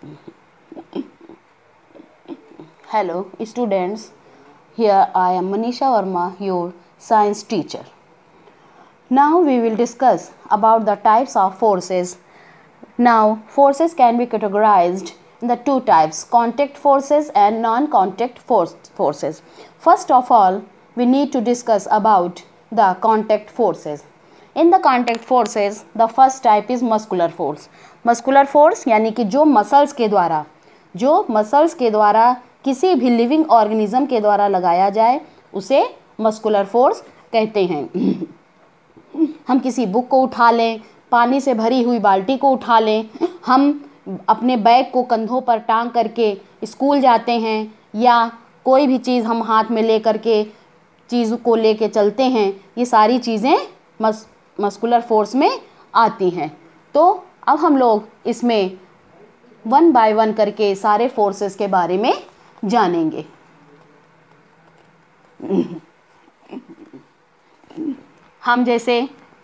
Hello students, here I am Manisha Verma, your science teacher. Now we will discuss about the types of forces. Now forces can be categorized in the two types, contact forces and non-contact forces. First of all, we need to discuss about the contact forces. In the contact forces, the first type is muscular force. Muscular force यानी कि जो muscles के द्वारा किसी भी living organism के द्वारा लगाया जाए उसे मस्कुलर फोर्स कहते हैं। हम किसी बुक को उठा लें, पानी से भरी हुई बाल्टी को उठा लें, हम अपने बैग को कंधों पर टांग करके स्कूल जाते हैं, या कोई भी चीज़ हम हाथ में ले करके चीज़ को लेके चलते हैं, ये सारी चीज़ें मस्कुलर फोर्स में आती हैं। तो अब हम लोग इसमें वन बाय वन करके सारे फोर्सेस के बारे में जानेंगे। हम जैसे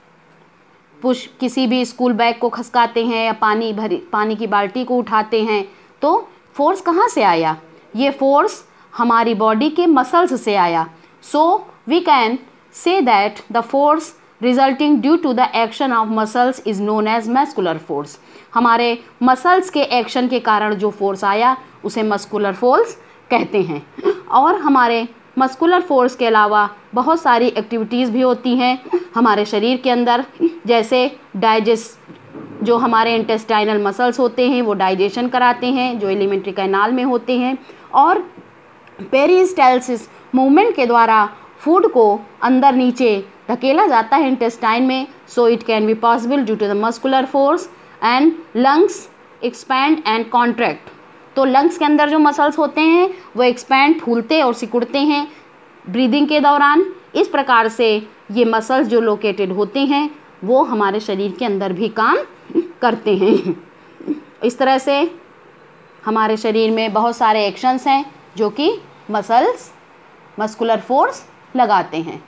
किसी भी स्कूल बैग को खसकाते हैं या पानी की बाल्टी को उठाते हैं, तो फोर्स कहाँ से आया? ये फोर्स हमारी बॉडी के मसल्स से आया। So we can say that the force resulting due to the action of muscles is known as muscular force. हमारे मसल्स के एक्शन के कारण जो फोर्स आया उसे मस्कुलर फोर्स कहते हैं। और हमारे मस्कुलर फोर्स के अलावा बहुत सारी एक्टिविटीज़ भी होती हैं हमारे शरीर के अंदर, जैसे जो हमारे इंटेस्टाइनल मसल्स होते हैं वो डाइजेशन कराते हैं, जो एलिमेंट्री कैनाल में होते हैं, और पेरिस्टालसिस मूवमेंट के द्वारा फूड को अंदर नीचे धकेला जाता है इंटेस्टाइन में। So it can be possible due to the muscular force. And lungs expand and contract. तो लंग्स के अंदर जो मसल्स होते हैं वो एक्सपैंड, फूलते और सिकुड़ते हैं ब्रीदिंग के दौरान। इस प्रकार से ये मसल्स जो लोकेटेड होते हैं वो हमारे शरीर के अंदर भी काम करते हैं। इस तरह से हमारे शरीर में बहुत सारे एक्शंस हैं जो कि मस्कुलर फोर्स लगाते हैं।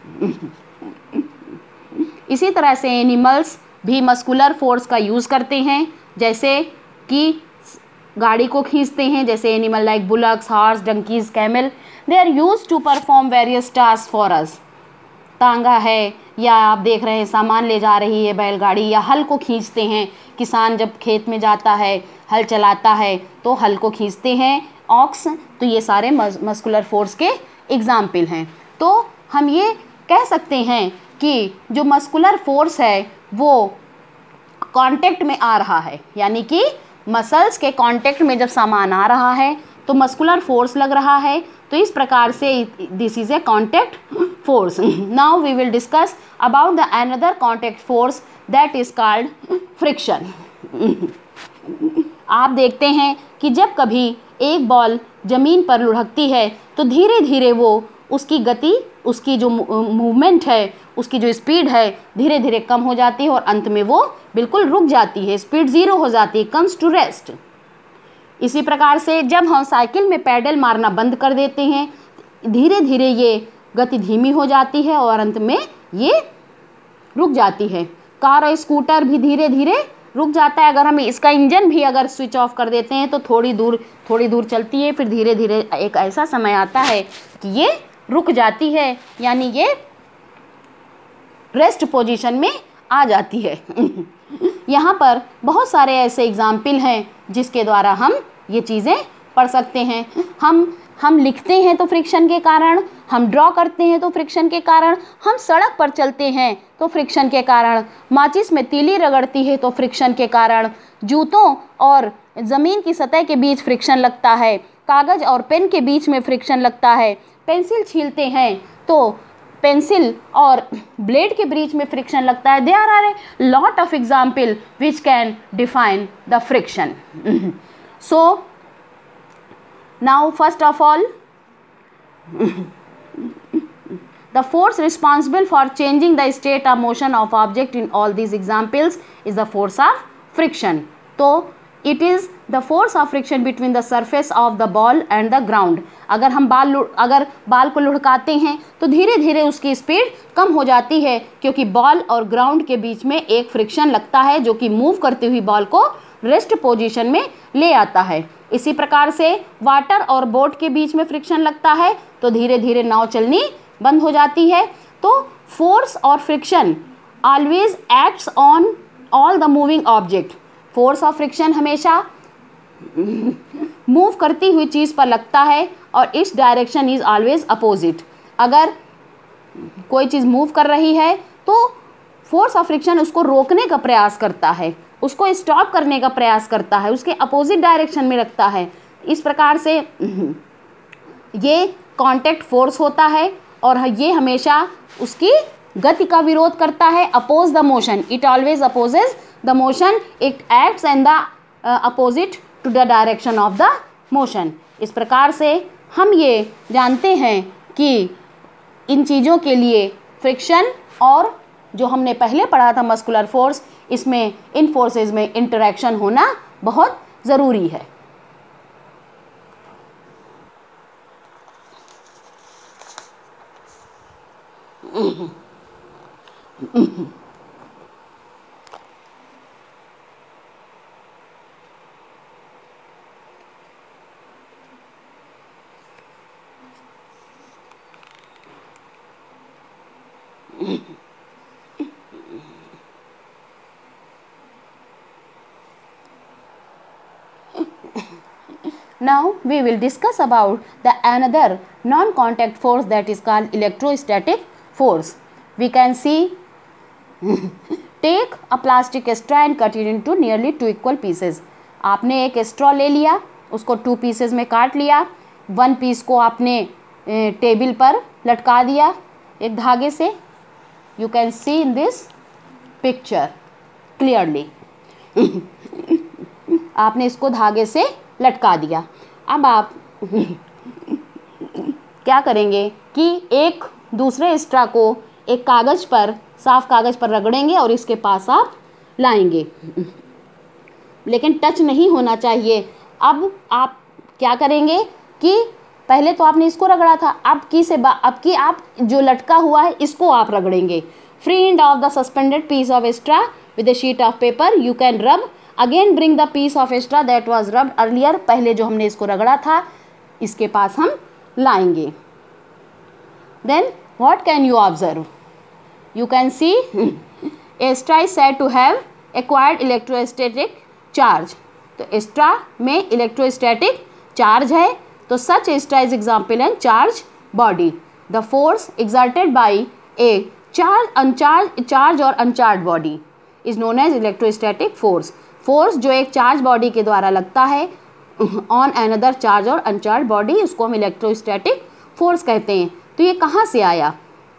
इसी तरह से एनिमल्स भी मस्कुलर फोर्स का यूज़ करते हैं, जैसे कि गाड़ी को खींचते हैं, जैसे animal like bullocks, horse, donkeys, camel, they are used to perform various task for us. तांगा है, या आप देख रहे हैं सामान ले जा रही है बैलगाड़ी, या हल को खींचते हैं। किसान जब खेत में जाता है, हल चलाता है तो हल को खींचते हैं ऑक्स। तो ये सारे मस्कुलर फोर्स के एग्जाम्पल हैं। तो हम ये कह सकते हैं कि जो मस्कुलर फोर्स है वो कांटेक्ट में आ रहा है, यानी कि मसल्स के कांटेक्ट में जब सामान आ रहा है तो मस्कुलर फोर्स लग रहा है। तो इस प्रकार से this is a contact force. Now we will discuss about the another contact force that is called friction. आप देखते हैं कि जब कभी एक बॉल जमीन पर लुढ़कती है तो धीरे धीरे वो उसकी गति, उसकी जो मूवमेंट है, उसकी जो स्पीड है धीरे धीरे कम हो जाती है और अंत में वो बिल्कुल रुक जाती है, स्पीड ज़ीरो हो जाती है, कम्स टू रेस्ट। इसी प्रकार से जब हम साइकिल में पैडल मारना बंद कर देते हैं, धीरे धीरे ये गति धीमी हो जाती है और अंत में ये रुक जाती है। कार और स्कूटर भी धीरे धीरे रुक जाता है। अगर हम इसका इंजन भी अगर स्विच ऑफ कर देते हैं तो थोड़ी दूर चलती है, फिर धीरे धीरे एक ऐसा समय आता है कि ये रुक जाती है, यानी ये रेस्ट पोजीशन में आ जाती है। यहाँ पर बहुत सारे ऐसे एग्जाम्पल हैं जिसके द्वारा हम ये चीज़ें पढ़ सकते हैं। हम लिखते हैं तो फ्रिक्शन के कारण, हम ड्रॉ करते हैं तो फ्रिक्शन के कारण, हम सड़क पर चलते हैं तो फ्रिक्शन के कारण, माचिस में तीली रगड़ती है तो फ्रिक्शन के कारण, जूतों और ज़मीन की सतह के बीच फ्रिक्शन लगता है, कागज़ और पेन के बीच में फ्रिक्शन लगता है, पेंसिल छीलते हैं तो पेंसिल और ब्लेड के बीच में फ्रिक्शन लगता है। There are a lot of example which can define the friction. So now first of all the force responsible for changing the state of motion of object in all these examples is the force of friction. तो it is the force of friction between the surface of the ball and the ground. अगर हम बाल को लुढ़काते हैं तो धीरे धीरे उसकी स्पीड कम हो जाती है, क्योंकि बॉल और ग्राउंड के बीच में एक फ्रिक्शन लगता है जो कि मूव करती हुई बॉल को रेस्ट पोजीशन में ले आता है। इसी प्रकार से वाटर और बोट के बीच में फ्रिक्शन लगता है तो धीरे धीरे नाव चलनी बंद हो जाती है। तो फोर्स और friction always acts on all the moving object. Force of friction हमेशा मूव करती हुई चीज़ पर लगता है और its direction is always opposite. अगर कोई चीज़ मूव कर रही है तो फोर्स ऑफ फ्रिक्शन उसको रोकने का प्रयास करता है, उसको स्टॉप करने का प्रयास करता है, उसके अपोजिट डायरेक्शन में रखता है। इस प्रकार से ये कांटेक्ट फोर्स होता है और ये हमेशा उसकी गति का विरोध करता है। Oppose the motion, it always opposes the motion, it acts in the opposite to the direction of the motion. इस प्रकार से हम ये जानते हैं कि इन चीज़ों के लिए फ्रिक्शन और जो हमने पहले पढ़ा था मस्कुलर फोर्स, इसमें इन फोर्सेस में इंटरेक्शन होना बहुत ज़रूरी है। Now we will discuss about the another non-contact force that is called electrostatic force. We can see take a plastic straw and cut it into nearly 2 equal pieces. आपने एक straw ले लिया, उसको 2 पीसेस में काट लिया। 1 पीस को आपने टेबल पर लटका दिया एक धागे से। You can see in this picture clearly. आपने इसको धागे से लटका दिया। अब आप क्या करेंगे कि एक दूसरे स्ट्रा को एक कागज़ पर, साफ कागज़ पर रगड़ेंगे और इसके पास आप लाएंगे, लेकिन टच नहीं होना चाहिए। अब आप क्या करेंगे कि पहले तो आपने इसको रगड़ा था, अब की आप जो लटका हुआ है इसको आप रगड़ेंगे। Free end of the suspended piece of straw with a sheet of paper you can rub, again bring the piece of straw that was rubbed earlier, पहले जो हमने इसको रगड़ा था इसके पास हम लाएंगे। Then what can you observe? You can see a straw is said to have acquired electrostatic charge. तो straw में electrostatic charge है, तो such a straw is example and charge body. The force exerted by a charge और uncharged body is known as electrostatic force. Force जो एक charge body के द्वारा लगता है ऑन अनदर चार्ज और अनचार्ज बॉडी, उसको हम इलेक्ट्रोस्टैटिक फोर्स कहते हैं। तो ये कहाँ से आया?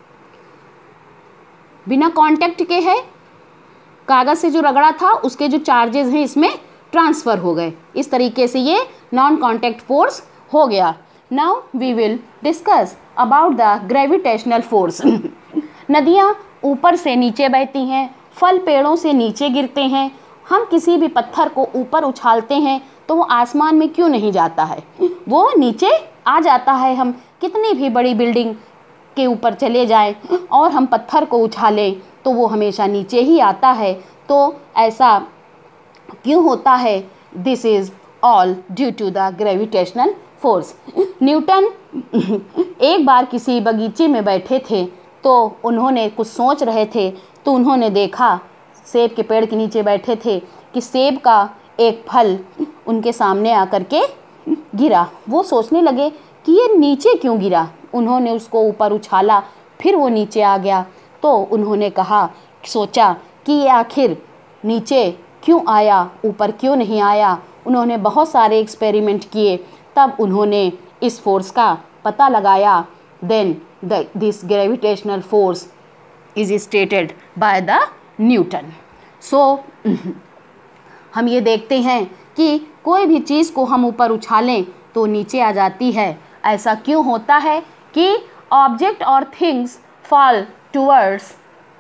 बिना कांटेक्ट के है, कागज़ से जो रगड़ा था उसके जो चार्जेस हैं इसमें ट्रांसफ़र हो गए। इस तरीके से ये नॉन कांटेक्ट फोर्स हो गया। Now we will discuss about the gravitational force. नदियाँ ऊपर से नीचे बहती हैं, फल पेड़ों से नीचे गिरते हैं। हम किसी भी पत्थर को ऊपर उछालते हैं तो वो आसमान में क्यों नहीं जाता है, वो नीचे आ जाता है। हम कितनी भी बड़ी बिल्डिंग के ऊपर चले जाएं और हम पत्थर को उछालें तो वो हमेशा नीचे ही आता है। तो ऐसा क्यों होता है? This is all due to the gravitational force. Newton एक बार किसी बगीचे में बैठे थे तो उन्होंने कुछ सोच रहे थे, तो उन्होंने देखा, सेब के पेड़ के नीचे बैठे थे, कि सेब का एक फल उनके सामने आकर के गिरा। वो सोचने लगे कि ये नीचे क्यों गिरा। उन्होंने उसको ऊपर उछाला, फिर वो नीचे आ गया। तो उन्होंने सोचा कि ये आखिर नीचे क्यों आया, ऊपर क्यों नहीं आया। उन्होंने बहुत सारे एक्सपेरिमेंट किए, तब उन्होंने इस फोर्स का पता लगाया। Then this gravitational force is stated by the Newton. So हम ये देखते हैं कि कोई भी चीज़ को हम ऊपर उछालें तो नीचे आ जाती है। ऐसा क्यों होता है कि ऑब्जेक्ट और things fall towards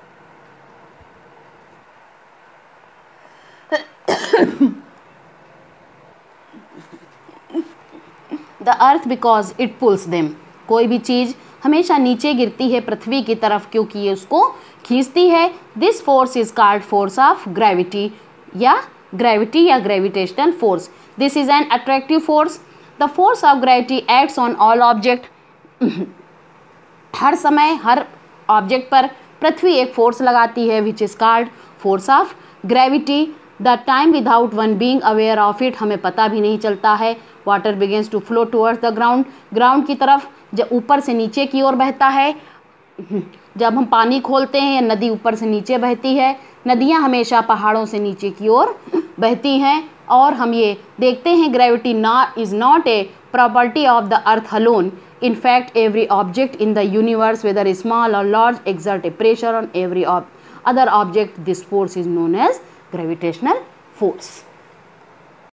the earth because it pulls them. कोई भी चीज़ हमेशा नीचे गिरती है पृथ्वी की तरफ, क्योंकि ये उसको खींचती है। This force is called force of gravity या ग्रेविटी या gravitational force. This is an attractive force. The force of gravity acts on all object. हर समय हर ऑब्जेक्ट पर पृथ्वी एक फोर्स लगाती है, which is called force of gravity. The time without one being aware of it, हमें पता भी नहीं चलता है। Water begins to flow towards the ground, ground की तरफ जब ऊपर से नीचे की ओर बहता है। जब हम पानी खोलते हैं या नदी ऊपर से नीचे बहती है, नदियाँ हमेशा पहाड़ों से नीचे की ओर बहती हैं। और हम ये देखते हैं gravity is not a property of the earth alone. In fact, every object in the universe, whether small or large, exert a pressure on every other object. This force is known as gravitational force.